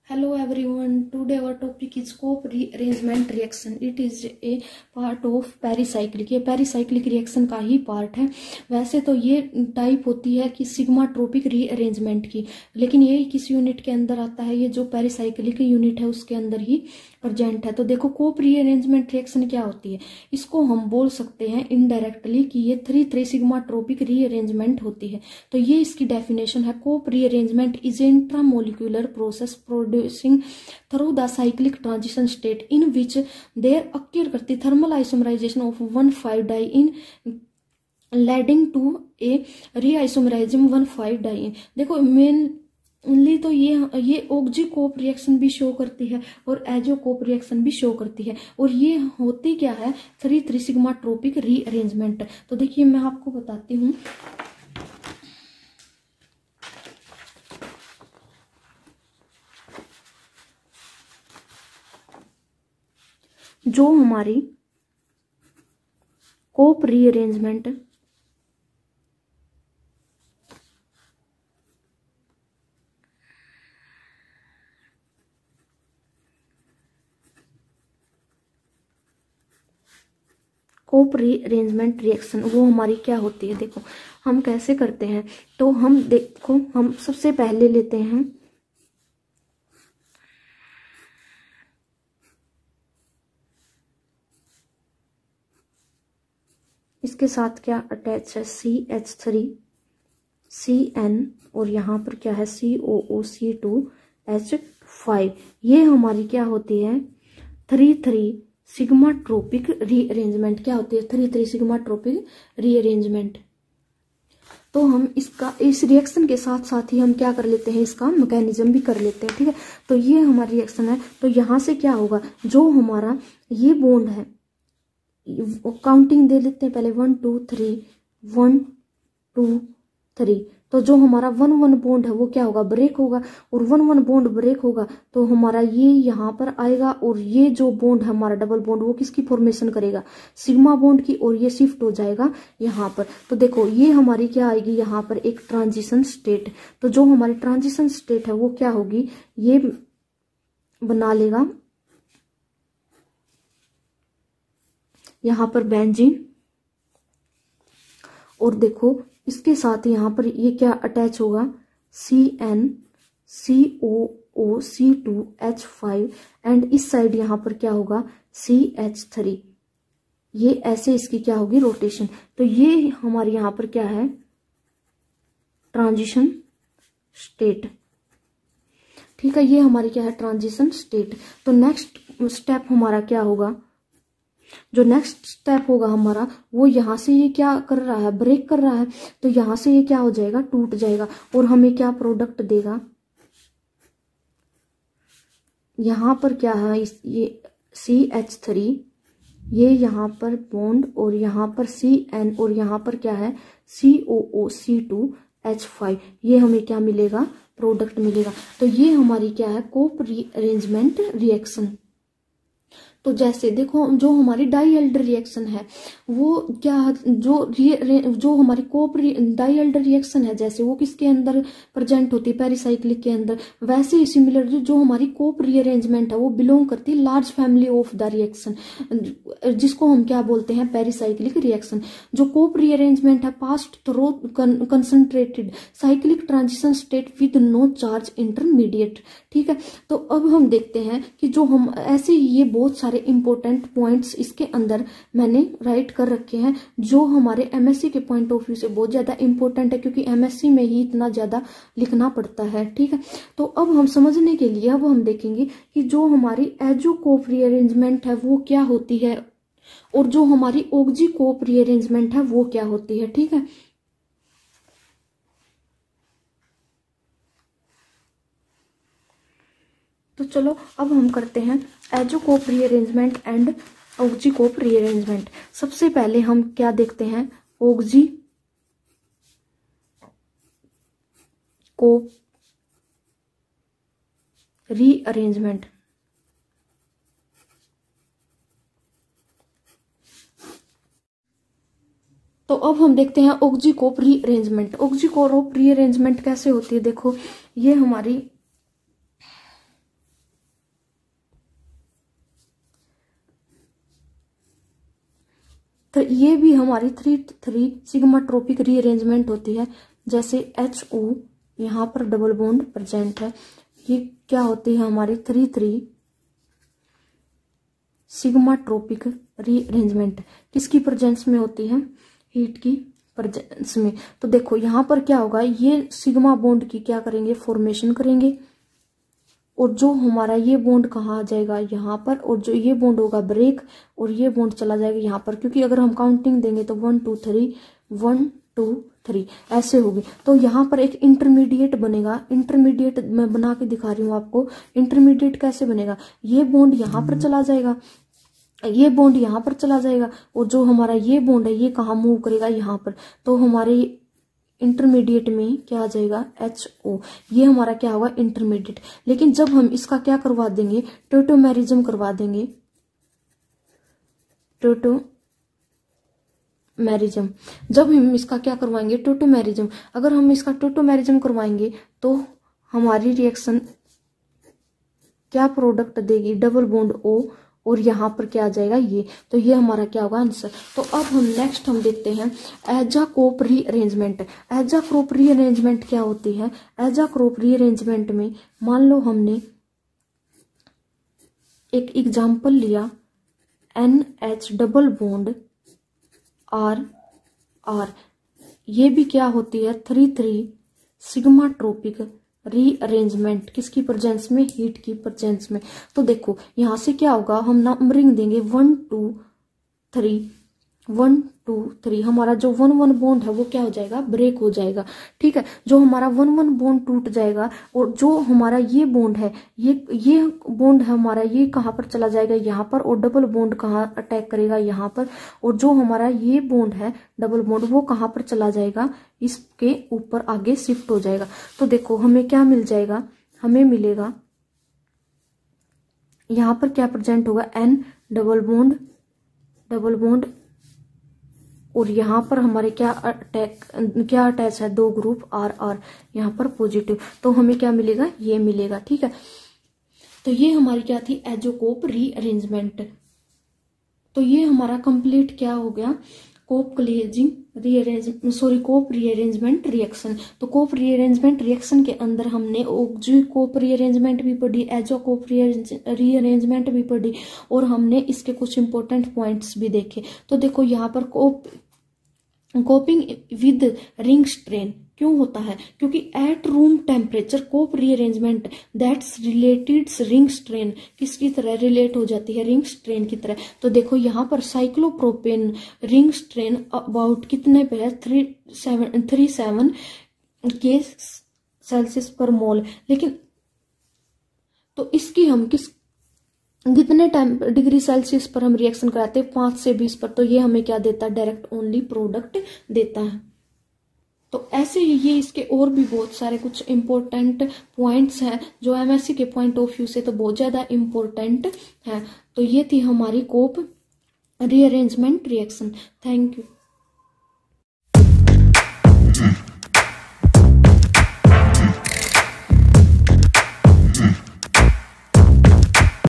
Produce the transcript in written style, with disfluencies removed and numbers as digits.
Hello everyone. Today our topic is co-rearrangement reaction. It is a part of pericyclic. ये pericyclic reaction का ही part है. वैसे तो ये टाइप होती है कि सिग्मा ट्रोपिक रीअरेंजमेंट की, लेकिन ये किस यूनिट के अंदर आता है? ये जो पेरिसाइक्लिक यूनिट है उसके अंदर ही प्रेजेंट है. तो देखो कोप रीअरेंजमेंट रिएक्शन क्या होती है, इसको हम बोल सकते हैं इनडायरेक्टली कि ये 3,3 सिग्मा ट्रोपिक रीअरेंजमेंट होती है. तो ये इसकी डेफिनेशन है. Cope rearrangement is intramolecular process producing through the cyclic transition state in which there occur करती thermal isomerization of 1,5 diene leading to a reisomeraism 1,5 di. देखो मेनली तो ये ऑक्जी कोप रिएक्शन भी शो करती है और aza Cope reaction भी show करती है. और ये होती क्या है? 3,3 सिग्मा ट्रोपिक रीअरेंजमेंट. तो देखिए मैं आपको बताती हूँ. जो हमारी Cope rearrangement Cope rearrangement reaction वो हमारी क्या होती है? देखो हम कैसे करते हैं. तो हम देखो हम सबसे पहले लेते हैं इसके साथ क्या अटैच है? CH3 CN और यहाँ पर क्या है? COOC2H5. ये हमारी क्या होती है? 3,3 सिग्मा ट्रोपिक रीअरेंजमेंट. क्या होती है? 3,3 सिग्मा ट्रोपिक रीअरेंजमेंट. तो हम इसका इस रिएक्शन के साथ साथ ही हम क्या कर लेते हैं? इसका मैकेनिज्म भी कर लेते हैं. ठीक है, तो ये हमारी रिएक्शन है. तो यहाँ से क्या होगा? जो हमारा ये बॉन्ड है, काउंटिंग दे लेते हैं पहले. 1 2 3 1 2 3. तो जो हमारा 1 बॉन्ड है वो क्या होगा? ब्रेक होगा. और 1 बॉन्ड ब्रेक होगा तो हमारा ये यहाँ पर आएगा. और ये जो बॉन्ड है हमारा डबल बॉन्ड वो किसकी फॉर्मेशन करेगा? सिग्मा बॉन्ड की. और ये शिफ्ट हो जाएगा यहाँ पर. तो देखो ये हमारी क्या आएगी? यहाँ पर एक ट्रांजिशन स्टेट. तो जो हमारी ट्रांजिशन स्टेट है वो क्या होगी? ये बना लेगा यहाँ पर बेंजीन. और देखो इसके साथ यहाँ पर ये क्या अटैच होगा? CN COOC2H5 एंड इस साइड यहाँ पर क्या होगा? CH3. ये ऐसे इसकी क्या होगी? रोटेशन. तो ये हमारे यहाँ पर क्या है? Transition state. ठीक है, ये हमारी क्या है? Transition state. तो नेक्स्ट स्टेप हमारा क्या होगा? जो नेक्स्ट स्टेप होगा हमारा वो यहाँ से ये क्या कर रहा है? ब्रेक कर रहा है. तो यहाँ से ये क्या हो जाएगा? टूट जाएगा. और हमें क्या प्रोडक्ट देगा? यहाँ पर क्या है? ये CH3, ये यहाँ पर बॉन्ड और यहाँ पर CN और यहाँ पर क्या है? COOC2H5. ये हमें क्या मिलेगा? प्रोडक्ट मिलेगा. तो ये हमारी क्या है? Cope rearrangement reaction. तो जैसे देखो जो हमारी डाईएल्डर रिएक्शन है वो क्या जो हमारी कोप डाईएल्डर रिएक्शन है जैसे वो किसके अंदर प्रेजेंट होती है? पेरिसाइक्लिक के अंदर. वैसे ही सिमिलरली जो हमारी कोप रीअरेंजमेंट है वो बिलोंग करती है large family of the reaction, जिसको हम क्या बोलते हैं? Pericyclic reaction. जो कोप रीअरेंजमेंट है passed through concentrated cyclic transition state with no charge intermediate. ठीक है, तो अब हम देखते हैं कि जो हम ऐसे ही ये बहुत सारे इंपॉर्टेंट पॉइंट्स इसके अंदर मैंने राइट कर रखे हैं जो हमारे एमएससी के पॉइंट ऑफ व्यू से बहुत ज्यादा इंपॉर्टेंट है, क्योंकि एमएससी में ही इतना ज्यादा लिखना पड़ता है. ठीक है, तो अब हम समझने के लिए अब हम देखेंगे कि जो हमारी एजो कोप रीअरेंजमेंट है वो क्या होती है और जो हमारी ऑक्जी कोप रीअरेंजमेंट है वो क्या होती है. ठीक है, तो चलो अब हम करते हैं aza Cope rearrangement and oxy Cope rearrangement. सबसे पहले हम क्या देखते हैं? Oxy Cope rearrangement. तो अब हम देखते हैं oxy Cope rearrangement. Oxy Cope rearrangement कैसे होती है? देखो ये हमारी ये भी हमारी 3 सिग्माट्रोपिक रीअरेंजमेंट होती है। जैसे HO यहाँ पर डबल बॉन्ड प्रेजेंट है, ये क्या होती है हमारी 3 सिग्माट्रोपिक रीअरेंजमेंट। किसकी प्रेजेंस में होती है? हीट की प्रेजेंस में। तो देखो यहाँ पर क्या होगा, ये सिग्मा बॉन्ड की क्या करेंगे? फॉर्मेशन करेंगे, और जो हमारा ये बॉन्ड कहाँ आ जाएगा? यहाँ पर, और जो ये बॉन्ड होगा ब्रेक, और ये बॉन्ड चला जाएगा यहाँ पर, क्योंकि अगर हम काउंटिंग देंगे तो 1 2 3 1 2 3 ऐसे होगी। तो यहाँ पर एक इंटरमीडिएट बनेगा। इंटरमीडिएट मैं बना के दिखा रही हूँ आपको। इंटरमीडिएट कैसे बनेगा? ये बॉन्ड यहाँ पर चला जाएगा, ये बॉन्ड यहाँ पर चला जाएगा, और जो हमारा ये बॉन्ड है ये कहाँ मूव करेगा? यहाँ पर। तो हमारे इंटरमीडिएट में क्या आ जाएगा? HO। ये हमारा क्या होगा? इंटरमीडिएट। लेकिन जब हम इसका क्या करवा देंगे? टोटोमेरिज्म करवा देंगे, टोटोमेरिज्म। जब हम इसका क्या करवाएंगे? टोटोमेरिज्म। अगर हम इसका टोटोमेरिज्म करवाएंगे तो हमारी रिएक्शन क्या प्रोडक्ट देगी? डबल बॉन्ड O, और यहाँ पर क्या आ जाएगा? ये। तो ये हमारा क्या होगा? आंसर। तो अब हम नेक्स्ट हम देखते हैं एजाकोप रीअरेंजमेंट। एजाकोप रीअरेंजमेंट क्या होती है? एजाकोप रीअरेंजमेंट में मान लो हमने एक एग्जाम्पल लिया, NH डबल बॉन्ड R। ये भी क्या होती है? 3 सिग्माट्रोपिक रीअरेंजमेंट। किसकी प्रेजेंस में? हीट की प्रेजेंस में। तो देखो यहां से क्या होगा, हम नंबरिंग देंगे 1 2 3 1 2 3। हमारा जो 1 1 बॉन्ड है वो क्या हो जाएगा? ब्रेक हो जाएगा। ठीक है, जो हमारा 1 1 बॉन्ड टूट जाएगा, और जो हमारा ये बॉन्ड है, ये बॉन्ड है हमारा, ये कहाँ पर चला जाएगा? यहाँ पर। और डबल बॉन्ड कहाँ अटैक करेगा? यहाँ पर। और जो हमारा ये बॉन्ड है डबल बॉन्ड, वो कहाँ पर चला जाएगा? इसके ऊपर आगे शिफ्ट हो जाएगा। तो देखो हमें क्या मिल जाएगा? हमें मिलेगा यहाँ पर क्या प्रेजेंट होगा? N डबल बॉन्ड, और यहाँ पर हमारे क्या अटैच है? 2 ग्रुप R। यहाँ पर पॉजिटिव। तो हमें क्या मिलेगा? ये मिलेगा। ठीक है, तो ये हमारी क्या थी? Aza Cope rearrangement. तो ये हमारा कंप्लीट क्या हो गया? Cope rearrangement reaction. तो कोप रीअरेंजमेंट रिएक्शन के अंदर हमने कोप रीअरेंजमेंट भी पढ़ी, एजाकोप रीअरेंजमेंट भी पढ़ी, और हमने इसके कुछ इंपॉर्टेंट पॉइंट्स भी देखे। तो देखो यहाँ पर कोपिंग विद रिंग स्ट्रेन क्यों होता है? क्योंकि at room temperature Cope rearrangement that's related ring strain किसकी तरह रिलेट हो जाती है? रिंग स्ट्रेन की तरह। तो देखो यहाँ पर साइक्लोप्रोपेन रिंग स्ट्रेन अबाउट कितने पे है? 37 के सेल्सियस पर मोल। लेकिन तो इसकी हम कितने डिग्री सेल्सियस पर हम रिएक्शन कराते हैं? 5 से 20 पर। तो ये हमें क्या देता है? डायरेक्ट ओनली प्रोडक्ट देता है। तो ऐसे ही ये इसके और भी बहुत सारे कुछ इंपॉर्टेंट पॉइंट्स हैं जो MSc के पॉइंट ऑफ व्यू से तो बहुत ज्यादा इंपॉर्टेंट है। तो ये थी हमारी Cope rearrangement reaction. Thank you.